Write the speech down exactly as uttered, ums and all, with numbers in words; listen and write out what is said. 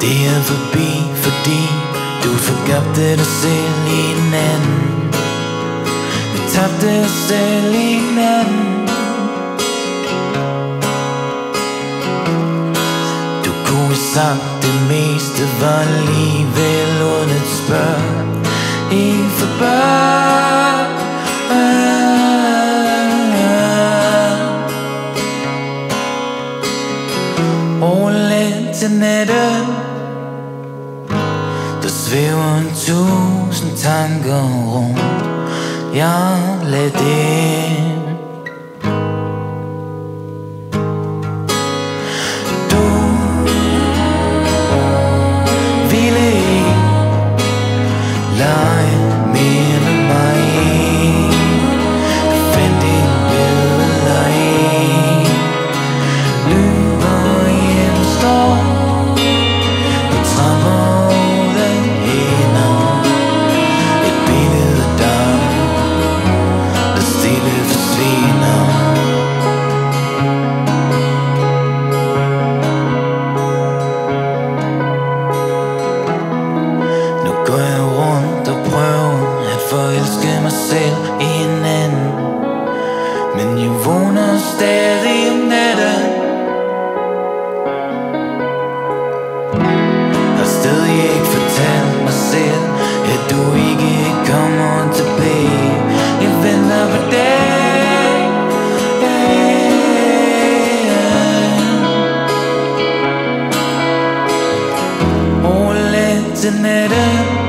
Det er forbi, fordi du forgabte dig selv i en anden. Vi tabte os selv i en anden. Du kunne have sagt det meste, var alligevel uden et spørg. Ikke for børn. Overladt til natten, der svæver en tusind tanker rundt. Jeg lader det. Du ville ikke lege mere med mig. Du fandt en bedre en. Løber hjem står på trapper uden hænder. Et billede af dig, der stille forsvinder. Nu går jeg rundt og prøver at forelske mig selv i en anden. Men jeg vågner stadig om natten. Har stadig ikke fortalt mig selv, at du ikke kommer tilbage. Jeg venter på dig. Overladt til natten,